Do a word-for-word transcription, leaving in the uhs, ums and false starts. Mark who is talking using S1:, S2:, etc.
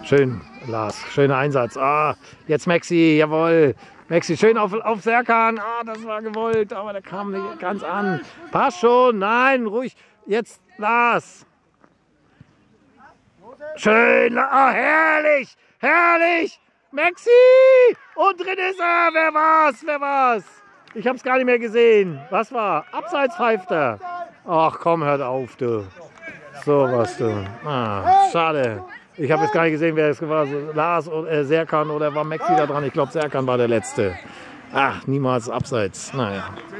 S1: Schön, Lars. Schöner Einsatz. Ah, jetzt Maxi, jawohl. Maxi, schön auf, auf Serkan. Ah, das war gewollt, aber der kam nicht ganz an. Passt schon. Nein, ruhig. Jetzt Lars. Schön. Ah, herrlich. Herrlich. Maxi. Und drin ist er. Wer war's? Wer war's? Ich hab's gar nicht mehr gesehen. Was war? Abseits pfeift er. Ach komm, hört auf, du. So was, du. Ah, schade. Ich habe jetzt gar nicht gesehen, wer es war. Lars oder äh, Serkan oder war Maxi da dran? Ich glaube, Serkan war der Letzte. Ach, niemals abseits. Naja.